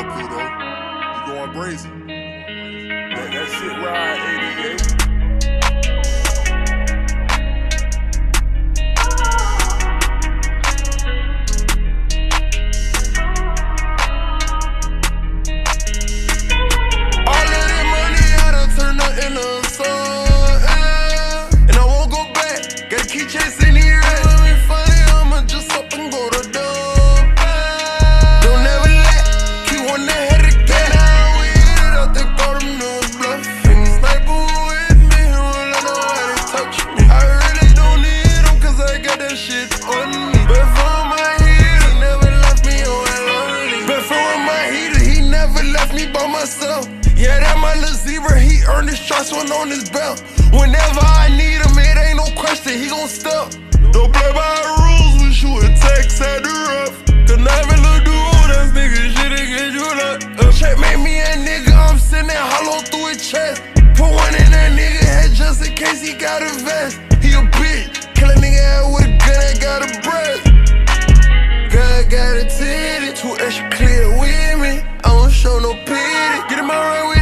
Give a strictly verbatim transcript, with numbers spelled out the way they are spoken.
going Pluto. You going brazen. That, that shit ride eighty-eight. Chasing the rest. Let me funny, I'ma just up and go to dumb. Don't ever let, keep one that head again. Now we hit it, I think all them niggas bluffing. Sniper with me, he won't let nobody touch me. I really don't need him, cause I got that shit on me. Bet for my heater, he never left me on lonely. Bet for my heater, he never left me by myself. Yeah, that my little zebra, he earned his trust one on his belt. Whenever I need him, it ain't no question, he gon' step. Don't play by the rules, we shoot attacks at the rough. Conniving little dude, that's nigga shit, they get you locked up. Check made me a nigga, I'm sitting there hollow through his chest. Put one in that nigga head just in case he got a vest. He a bitch, kill a nigga out with a gun that got a breath. Girl got a titty, too extra clear with me, I don't show no pity. Get in my right with